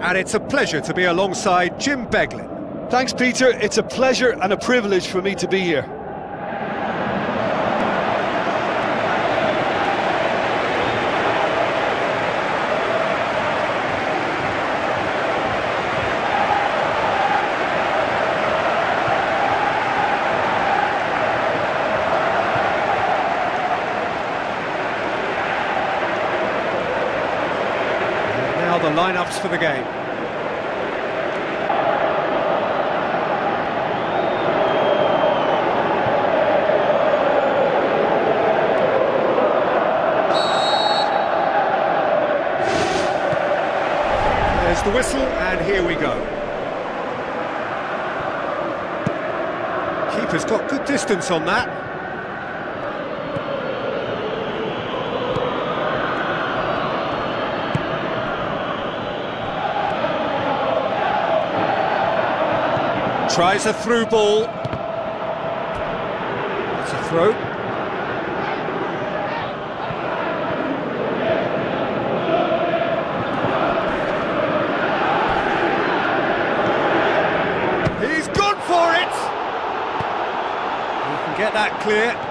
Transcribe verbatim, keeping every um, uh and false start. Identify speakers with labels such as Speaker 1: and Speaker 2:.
Speaker 1: And it's a pleasure to be alongside Jim Beglin.
Speaker 2: Thanks, Peter. It's a pleasure and a privilege for me to be here.
Speaker 1: Now the lineups for the game. There's the whistle, and here we go. Keeper's got good distance on that. Tries a through ball. It's a throw. He's gone for it! He can get that clear.